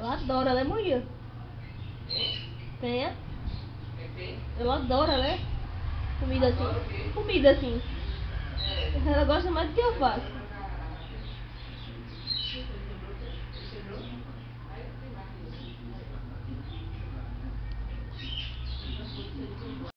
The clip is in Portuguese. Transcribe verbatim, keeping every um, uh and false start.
Ela adora, né, mulher? Penha? Ela adora, né? Comida assim. Comida assim. Ela gosta mais do que eu faço.